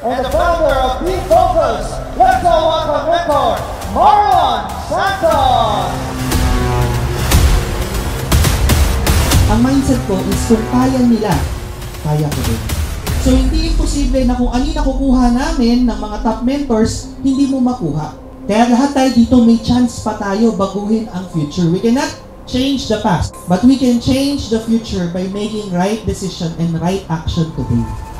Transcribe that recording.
and the founder of Mbs Intro. Let's all welcome mentor, Marlon Santos! Ang mindset ko is kung kaya nila, kaya ko din. So hindi imposible na kung ano yung nakukuha namin ng mga top mentors, hindi mo makuha. Kaya lahat tayo dito may chance pa tayo baguhin ang future. We cannot change the past, but we can change the future by making right decision and right action today.